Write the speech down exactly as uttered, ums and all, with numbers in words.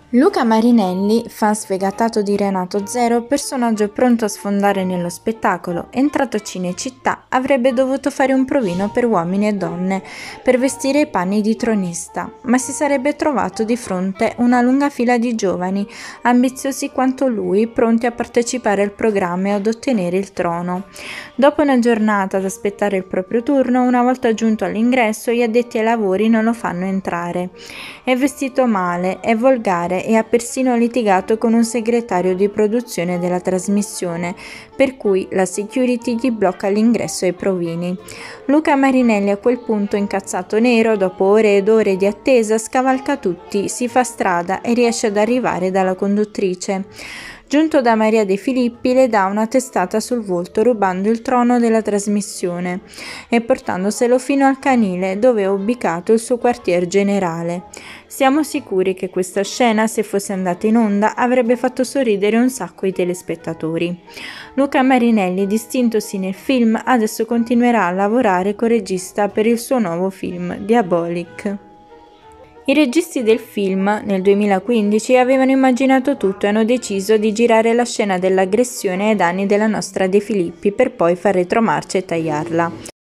Luca Marinelli, fan sfegatato di Renato Zero, personaggio pronto a sfondare nello spettacolo, entrato a Cinecittà avrebbe dovuto fare un provino per uomini e donne per vestire i panni di tronista, ma si sarebbe trovato di fronte una lunga fila di giovani, ambiziosi quanto lui, pronti a partecipare al programma e ad ottenere il trono. Dopo una giornata ad aspettare il proprio turno, una volta giunto all'ingresso, gli addetti ai lavori non lo fanno entrare. È vestito male, è volgare e ha persino litigato con un segretario di produzione della trasmissione, per cui la security gli blocca l'ingresso ai provini. Luca Marinelli a quel punto, incazzato nero, dopo ore ed ore di attesa, scavalca tutti, si fa strada e riesce ad arrivare dalla conduttrice. Giunto da Maria De Filippi, le dà una testata sul volto rubando il trono della trasmissione e portandoselo fino al canile dove è ubicato il suo quartier generale. Siamo sicuri che questa scena, se fosse andata in onda, avrebbe fatto sorridere un sacco i telespettatori. Luca Marinelli, distintosi nel film, adesso continuerà a lavorare come regista per il suo nuovo film, Diabolic. I registi del film, nel duemilaquindici, avevano immaginato tutto e hanno deciso di girare la scena dell'aggressione ai danni della nostra De Filippi per poi far retromarcia e tagliarla.